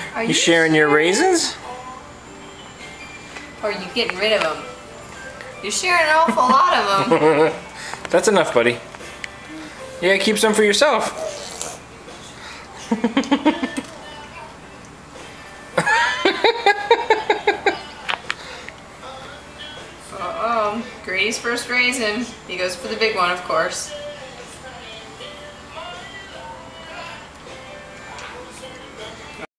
Are You sharing your raisins? Or are you getting rid of them? You're sharing an awful lot of them. That's enough, buddy. Yeah, keep some for yourself. Uh-oh. Grady's first raisin. He goes for the big one, of course.